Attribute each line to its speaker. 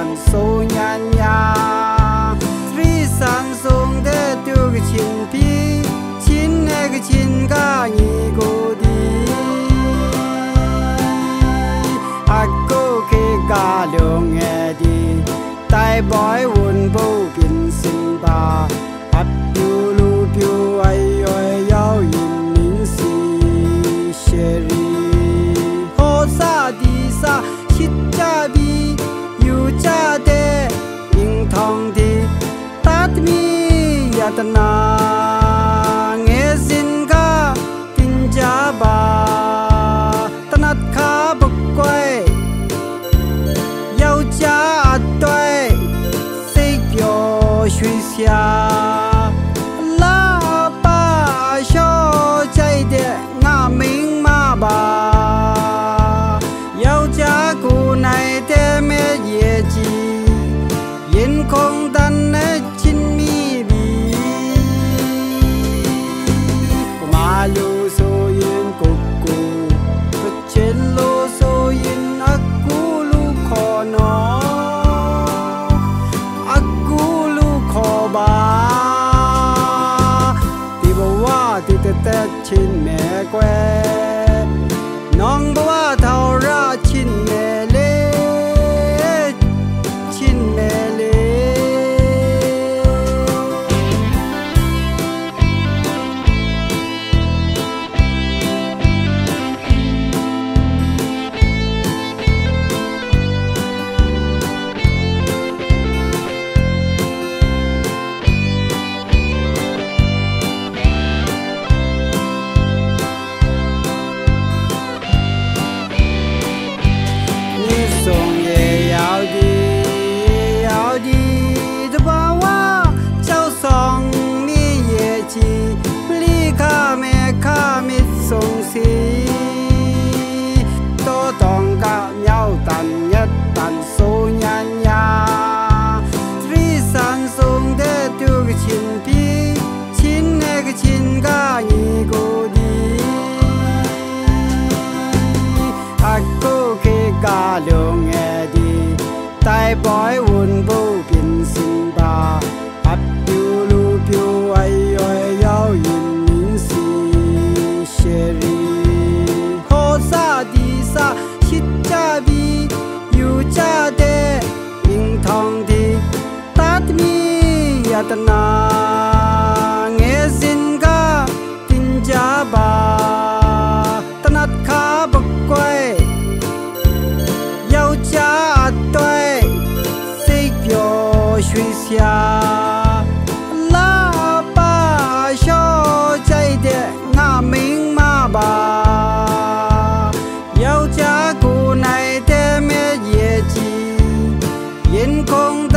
Speaker 1: tàn số nhan nhà tri san sông để tiêu cái chín pi chín này cái chín cả nhị cô đi à cô khi cả lượng nghe đi tai bói buồn bầu biến sinh ba ấp piu lu piu ai ơi yêu in min si sherry ho sa đi sa chít cha bi yu cha de in thong đi tát mi yatna nghe xin ca tin cha ba tanat kha bốc quay yêu cha tuổi xây biểu suy xa la ba cho chạy để ngã mình mà bà yêu cha cụ này để mẹ ye chi yên không đan nè chín mi bi mà lu so yên cục cụ trên lô so yên ác cụ lu khó nó ác cụ lu khó bà thì bảoว่าที่tết chín mẹ quêน้องบอกว่าเท่าราชินแม่เล่ชินแม่เล่tô tòng cả nhau tàn nhất tàn số nhan nhà tri san sông để tiêu cái chín pi chín này cái chín cả nhị cô đi à cô khi cả lượng nghe đi tai bói buồn bầu biến sinh ba ấp piu lu piu ai ơi yêu in min si sherry ho sa đi sa chít cha bi yu cha de in thong đi tát mi yatna nghe xin ca tin cha ba tanat kha bốc quay yêu cha tuổi xây biểu suy xa la ba cho chạy để ngã mình mà bà yêu cha cụ này để mẹ ye chi yên không